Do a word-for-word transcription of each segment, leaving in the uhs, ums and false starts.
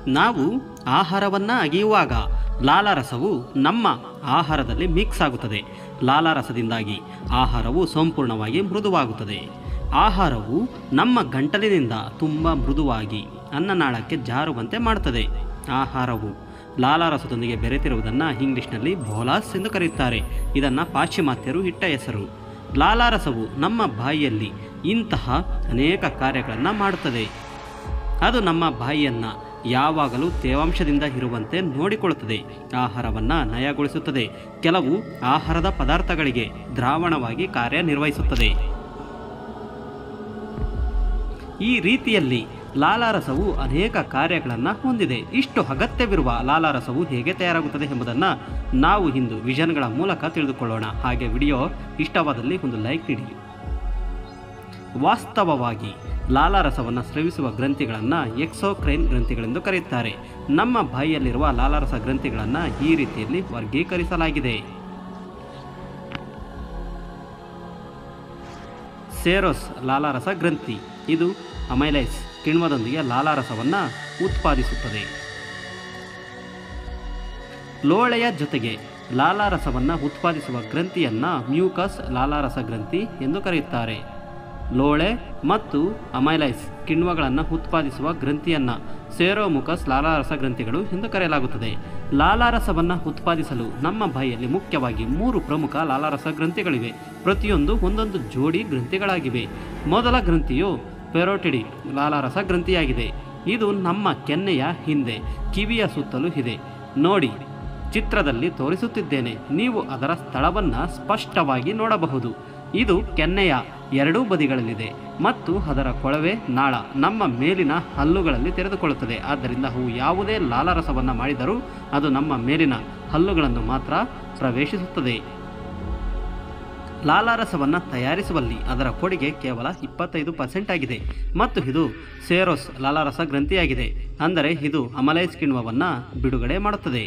ನಾವು ಆಹಾರವನ್ನು ಅಗಿಯುವಾಗ ಲಾಲಾರಸವು ನಮ್ಮ ಆಹಾರದಲ್ಲಿ ಮಿಕ್ಸ್ ಆಗುತ್ತದೆ. ಲಾಲಾರಸದಿಂದಾಗಿ ಆಹಾರವು ಸಂಪೂರ್ಣವಾಗಿ ಮೃದುವಾಗುತ್ತದೆ. ಆಹಾರವು ನಮ್ಮ ಗಂಟಲಿನಿಂದ ತುಂಬ ಮೃದುವಾಗಿ ಅನ್ನನಾಳಕ್ಕೆ ಜಾರುವಂತೆ ಮಾಡುತ್ತದೆ. ಆಹಾರವು ಲಾಲಾರಸದೊಂದಿಗೆ ಬೆರೆತಿರುವುದನ್ನು ಇಂಗ್ಲಿಷ್ನಲ್ಲಿ ಬೋಲಾಸ್ ಎಂದು ಕರೆಯುತ್ತಾರೆ. ಇದನ್ನು ಪಾಶ್ಚಿಮಾತ್ಯರು ಇಟ್ಟ ಹೆಸರು. ಲಾಲಾರಸವು ನಮ್ಮ ಬಾಯಿಯಲ್ಲಿ ಇಂತಹ ಅನೇಕ ಕಾರ್ಯಗಳನ್ನು ಮಾಡುತ್ತದೆ. ಅದು ನಮ್ಮ ಬಾಯಿಯನ್ನು ಯಾವಾಗಲೂ ತೇವಾಂಶದಿಂದ ಇರುವಂತೆ ನೋಡಿಕೊಳ್ಳುತ್ತದೆ. ಆಹಾರವನ್ನು ನಯಗೊಳಿಸುತ್ತದೆ. ಕೆಲವು ಆಹಾರದ ಪದಾರ್ಥಗಳಿಗೆ ದ್ರಾವಣವಾಗಿ ಕಾರ್ಯನಿರ್ವಹಿಸುತ್ತದೆ. ಈ ರೀತಿಯಲ್ಲಿ ಲಾಲಾರಸವು ಅನೇಕ ಕಾರ್ಯಗಳನ್ನು ಹೊಂದಿದೆ. ಇಷ್ಟು ಅಗತ್ಯವಿರುವ ಲಾಲಾರಸವು ಹೇಗೆ ತಯಾರಾಗುತ್ತದೆ ಎಂಬುದನ್ನು ನಾವು ಇಂದು ವಿಷನ್ಗಳ ಮೂಲಕ ತಿಳಿದುಕೊಳ್ಳೋಣ. ಹಾಗೆ ವಿಡಿಯೋ ಇಷ್ಟವಾದಲ್ಲಿ ಒಂದು ಲೈಕ್ ನೀಡಿ. ವಾಸ್ತವವಾಗಿ ಲಾಲಾರಸವನ್ನು ಸ್ರವಿಸುವ ಗ್ರಂಥಿಗಳನ್ನು ಎಕ್ಸೋಕ್ರೈನ್ ಗ್ರಂಥಿಗಳೆಂದು ಕರೆಯುತ್ತಾರೆ. ನಮ್ಮ ಬಾಯಿಯಲ್ಲಿರುವ ಲಾಲಾರಸ ಗ್ರಂಥಿಗಳನ್ನು ಈ ರೀತಿಯಲ್ಲಿ ವರ್ಗೀಕರಿಸಲಾಗಿದೆ. ಸೇರೋಸ್ ಲಾಲಾರಸ ಗ್ರಂಥಿ, ಇದು ಅಮೈಲೈಸ್ ಕಿಣ್ವದೊಂದಿಗೆ ಲಾಲಾರಸವನ್ನು ಉತ್ಪಾದಿಸುತ್ತದೆ. ಲೋಳೆಯ ಜೊತೆಗೆ ಲಾಲಾರಸವನ್ನು ಉತ್ಪಾದಿಸುವ ಗ್ರಂಥಿಯನ್ನು ಮ್ಯೂಕಸ್ ಲಾಲಾರಸ ಗ್ರಂಥಿ ಎಂದು ಕರೆಯುತ್ತಾರೆ. ಲೋಳೆ ಮತ್ತು ಅಮೈಲೈಸ್ ಕಿಣ್ವಗಳನ್ನು ಉತ್ಪಾದಿಸುವ ಗ್ರಂಥಿಯನ್ನು ಸೇರೋಮುಕಸ್ ಲಾಲಾರಸ ಗ್ರಂಥಿಗಳು ಎಂದು ಕರೆಯಲಾಗುತ್ತದೆ. ಲಾಲಾರಸವನ್ನು ಉತ್ಪಾದಿಸಲು ನಮ್ಮ ಬಾಯಿಯಲ್ಲಿ ಮುಖ್ಯವಾಗಿ ಮೂರು ಪ್ರಮುಖ ಲಾಲಾರಸ ಗ್ರಂಥಿಗಳಿವೆ. ಪ್ರತಿಯೊಂದು ಒಂದೊಂದು ಜೋಡಿ ಗ್ರಂಥಿಗಳಾಗಿವೆ. ಮೊದಲ ಗ್ರಂಥಿಯು ಪೆರೋಟಿಡಿ ಲಾಲಾರಸ ಗ್ರಂಥಿಯಾಗಿದೆ. ಇದು ನಮ್ಮ ಕೆನ್ನೆಯ ಹಿಂದೆ ಕಿವಿಯ ಸುತ್ತಲೂ ಇದೆ. ನೋಡಿ, ಚಿತ್ರದಲ್ಲಿ ತೋರಿಸುತ್ತಿದ್ದೇನೆ. ನೀವು ಅದರ ಸ್ಥಳವನ್ನು ಸ್ಪಷ್ಟವಾಗಿ ನೋಡಬಹುದು. ಇದು ಕೆನ್ನೆಯ ಎರಡೂ ಬದಿಗಳಲ್ಲಿದೆ ಮತ್ತು ಅದರ ಕೊಳವೆ ನಾಳ ನಮ್ಮ ಮೇಲಿನ ಹಲ್ಲುಗಳಲ್ಲಿ ತೆರೆದುಕೊಳ್ಳುತ್ತದೆ. ಆದ್ದರಿಂದ ಅವು ಯಾವುದೇ ಲಾಲಾರಸವನ್ನು ಮಾಡಿದರೂ ಅದು ನಮ್ಮ ಮೇಲಿನ ಹಲ್ಲುಗಳನ್ನು ಮಾತ್ರ ಪ್ರವೇಶಿಸುತ್ತದೆ. ಲಾಲಾರಸವನ್ನು ತಯಾರಿಸುವಲ್ಲಿ ಅದರ ಕೊಡುಗೆ ಕೇವಲ ಇಪ್ಪತ್ತೈದು ಪರ್ಸೆಂಟ್ ಆಗಿದೆ ಮತ್ತು ಇದು ಸೇರೋಸ್ ಲಾಲಾರಸ ಗ್ರಂಥಿಯಾಗಿದೆ. ಅಂದರೆ ಇದು ಅಮಲೈಸ್ ಕಿಣ್ವವನ್ನು ಬಿಡುಗಡೆ ಮಾಡುತ್ತದೆ.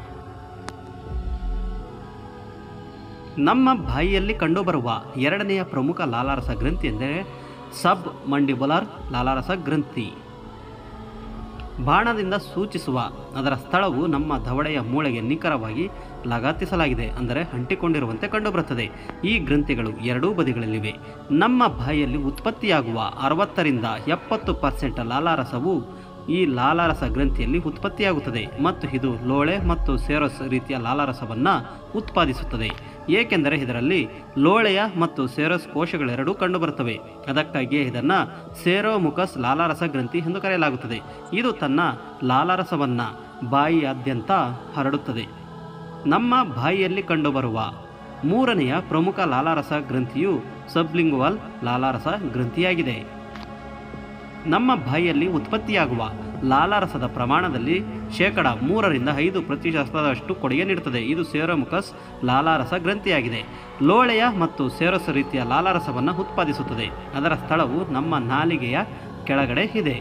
ನಮ್ಮ ಬಾಯಿಯಲ್ಲಿ ಕಂಡುಬರುವ ಎರಡನೆಯ ಪ್ರಮುಖ ಲಾಲಾರಸ ಗ್ರಂಥಿ ಎಂದರೆ ಸಬ್ ಮಂಡಿಬುಲರ್ ಲಾಲಾರಸ ಗ್ರಂಥಿ. ಬಾಣದಿಂದ ಸೂಚಿಸುವ ಅದರ ಸ್ಥಳವು ನಮ್ಮ ದವಡೆಯ ಮೂಳೆಗೆ ನಿಖರವಾಗಿ ಲಗತ್ತಿಸಲಾಗಿದೆ, ಅಂದರೆ ಅಂಟಿಕೊಂಡಿರುವಂತೆ ಕಂಡುಬರುತ್ತದೆ. ಈ ಗ್ರಂಥಿಗಳು ಎರಡೂ ಬದಿಗಳಲ್ಲಿವೆ. ನಮ್ಮ ಬಾಯಿಯಲ್ಲಿ ಉತ್ಪತ್ತಿಯಾಗುವ ಅರವತ್ತರಿಂದ ಎಪ್ಪತ್ತು ಪರ್ಸೆಂಟ್ ಲಾಲಾರಸವು ಈ ಲಾಲಾರಸ ಗ್ರಂಥಿಯಲ್ಲಿ ಉತ್ಪತ್ತಿಯಾಗುತ್ತದೆ ಮತ್ತು ಇದು ಲೋಳೆ ಮತ್ತು ಸೇರೋಸ್ ರೀತಿಯ ಲಾಲಾರಸವನ್ನು ಉತ್ಪಾದಿಸುತ್ತದೆ. ಏಕೆಂದರೆ ಇದರಲ್ಲಿ ಲೋಳೆಯ ಮತ್ತು ಸೇರೋಸ್ ಕೋಶಗಳೆರಡೂ ಕಂಡುಬರುತ್ತವೆ. ಅದಕ್ಕಾಗಿಯೇ ಇದನ್ನು ಸೇರೋಮುಕಸ್ ಲಾಲಾರಸ ಗ್ರಂಥಿ ಎಂದು ಕರೆಯಲಾಗುತ್ತದೆ. ಇದು ತನ್ನ ಲಾಲಾರಸವನ್ನು ಬಾಯಿಯಾದ್ಯಂತ ಹರಡುತ್ತದೆ. ನಮ್ಮ ಬಾಯಿಯಲ್ಲಿ ಕಂಡುಬರುವ ಮೂರನೆಯ ಪ್ರಮುಖ ಲಾಲಾರಸ ಗ್ರಂಥಿಯು ಸಬ್ಲಿಂಗುವಲ್ ಲಾಲಾರಸ ಗ್ರಂಥಿಯಾಗಿದೆ. ನಮ್ಮ ಬಾಯಿಯಲ್ಲಿ ಉತ್ಪತ್ತಿಯಾಗುವ ಲಾಲಾರಸದ ಪ್ರಮಾಣದಲ್ಲಿ ಶೇಕಡ ಮೂರರಿಂದ ಐದು ಪ್ರತಿಶತದಷ್ಟು ಕೊಡುಗೆ ನೀಡುತ್ತದೆ. ಇದು ಸೇರೋಮುಕಸ್ ಲಾಲಾರಸ ಗ್ರಂಥಿಯಾಗಿದೆ. ಲೋಳೆಯ ಮತ್ತು ಸೇರೋಸ್ ರೀತಿಯ ಲಾಲಾರಸವನ್ನು ಉತ್ಪಾದಿಸುತ್ತದೆ. ಅದರ ಸ್ಥಳವು ನಮ್ಮ ನಾಲಿಗೆಯ ಕೆಳಗಡೆ ಇದೆ.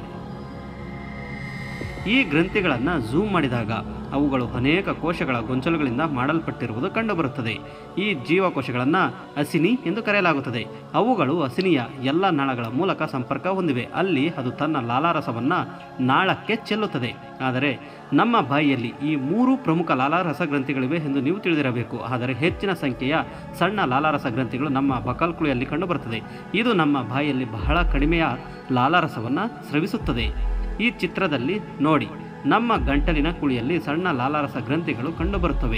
ಈ ಗ್ರಂಥಿಗಳನ್ನು ಝೂಮ್ ಮಾಡಿದಾಗ ಅವುಗಳು ಅನೇಕ ಕೋಶಗಳ ಗೊಂಚಲುಗಳಿಂದ ಮಾಡಲ್ಪಟ್ಟಿರುವುದು ಕಂಡುಬರುತ್ತದೆ. ಈ ಜೀವಕೋಶಗಳನ್ನು ಅಸಿನಿ ಎಂದು ಕರೆಯಲಾಗುತ್ತದೆ. ಅವುಗಳು ಅಸಿನಿಯ ಎಲ್ಲ ನಾಳಗಳ ಮೂಲಕ ಸಂಪರ್ಕ ಹೊಂದಿವೆ. ಅಲ್ಲಿ ಅದು ತನ್ನ ಲಾಲಾರಸವನ್ನು ನಾಳಕ್ಕೆ ಚೆಲ್ಲುತ್ತದೆ. ಆದರೆ ನಮ್ಮ ಬಾಯಿಯಲ್ಲಿ ಈ ಮೂರು ಪ್ರಮುಖ ಲಾಲಾರಸ ಗ್ರಂಥಿಗಳಿವೆ ಎಂದು ನೀವು ತಿಳಿದಿರಬೇಕು. ಆದರೆ ಹೆಚ್ಚಿನ ಸಂಖ್ಯೆಯ ಸಣ್ಣ ಲಾಲಾರಸ ಗ್ರಂಥಿಗಳು ನಮ್ಮ ಬಕಲ್ಕುಳಿಯಲ್ಲಿ ಕಂಡುಬರುತ್ತದೆ. ಇದು ನಮ್ಮ ಬಾಯಿಯಲ್ಲಿ ಬಹಳ ಕಡಿಮೆಯ ಲಾಲಾರಸವನ್ನು ಸ್ರವಿಸುತ್ತದೆ. ಈ ಚಿತ್ರದಲ್ಲಿ ನೋಡಿ, ನಮ್ಮ ಗಂಟಲಿನ ಕುಳಿಯಲ್ಲಿ ಸಣ್ಣ ಲಾಲಾರಸ ಗ್ರಂಥಿಗಳು ಕಂಡುಬರುತ್ತವೆ.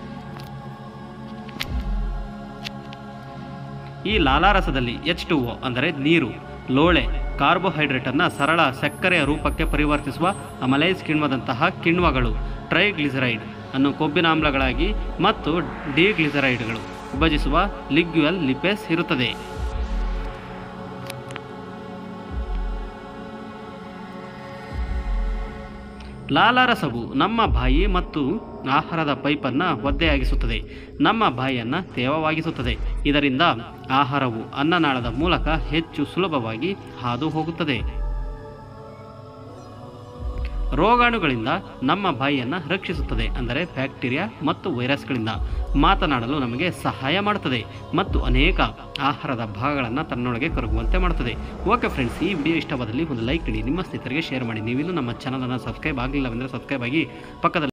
ಈ ಲಾಲಾರಸದಲ್ಲಿ ಎಚ್ ಟು ಒ ಅಂದರೆ ನೀರು, ಲೋಳೆ, ಕಾರ್ಬೋಹೈಡ್ರೇಟನ್ನು ಸರಳ ಸಕ್ಕರೆಯ ರೂಪಕ್ಕೆ ಪರಿವರ್ತಿಸುವ ಅಮಲೈಸ್ ಕಿಣ್ವದಂತಹ ಕಿಣ್ವಗಳು, ಟ್ರೈಗ್ಲಿಸರೈಡ್ ಅನ್ನು ಕೊಬ್ಬಿನಾಮ್ಲಗಳಾಗಿ ಮತ್ತು ಡಿಗ್ಲಿಸರೈಡ್ಗಳು ವಿಭಜಿಸುವ ಲಿಗ್ಯುವಲ್ ಲಿಪೇಸ್ ಇರುತ್ತದೆ. ಲಾಲಾರಸವು ನಮ್ಮ ಬಾಯಿ ಮತ್ತು ಆಹಾರದ ಪೈಪನ್ನು ಒದ್ದೆಯಾಗಿಸುತ್ತದೆ. ನಮ್ಮ ಬಾಯಿಯನ್ನು ತೇವವಾಗಿಸುತ್ತದೆ. ಇದರಿಂದ ಆಹಾರವು ಅನ್ನನಾಳದ ಮೂಲಕ ಹೆಚ್ಚು ಸುಲಭವಾಗಿ ಹಾದು ಹೋಗುತ್ತದೆ. ರೋಗಾಣುಗಳಿಂದ ನಮ್ಮ ಬಾಯಿಯನ್ನು ರಕ್ಷಿಸುತ್ತದೆ, ಅಂದರೆ ಬ್ಯಾಕ್ಟೀರಿಯಾ ಮತ್ತು ವೈರಸ್ಗಳಿಂದ ಮಾತನಾಡಲು ನಮಗೆ ಸಹಾಯ ಮಾಡುತ್ತದೆ ಮತ್ತು ಅನೇಕ ಆಹಾರದ ಭಾಗಗಳನ್ನು ತನ್ನೊಳಗೆ ಕರಗುವಂತೆ ಮಾಡುತ್ತದೆ. ಓಕೆ ಫ್ರೆಂಡ್ಸ್, ಈ ವಿಡಿಯೋ ಇಷ್ಟವಾದಲ್ಲಿ ಒಂದು ಲೈಕ್ ನೀಡಿ, ನಿಮ್ಮ ಸ್ನೇಹಿತರಿಗೆ ಶೇರ್ ಮಾಡಿ. ನೀವಿನ್ನೂ ನಮ್ಮ ಚಾನಲನ್ನು ಸಬ್ಸ್ಕ್ರೈಬ್ ಆಗಲಿಲ್ಲವೆಂದರೆ ಸಬ್ಸ್ಕ್ರೈಬ್ ಆಗಿ ಪಕ್ಕದಲ್ಲಿ